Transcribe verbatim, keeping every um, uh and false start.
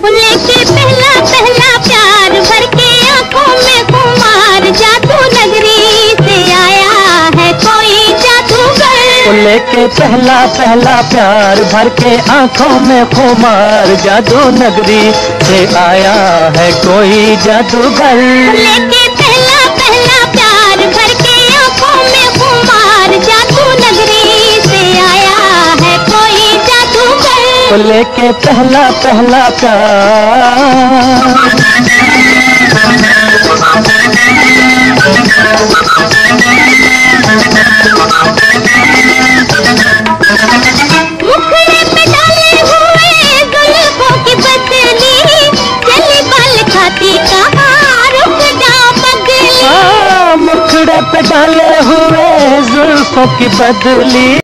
लेके पहला पहला प्यार भर के आंखों में खुमार, जादू नगरी से आया है कोई जादूगर। लेके पहला पहला प्यार भर के आंखों में खुमार, जादू नगरी से आया है कोई जादूगर। लेके पहला पहला प्यार भर के आंखों में खुमार, जादू नगरी से आया है कोई जादूगर। लेके पहला पहला प्यार। मुखड़े पे डाले हुए जुल्फों की बदली, चली बाल खाती कहाँ रुक जा पगली। मुखड़े पे डाले हुए जुल्फों की बदली।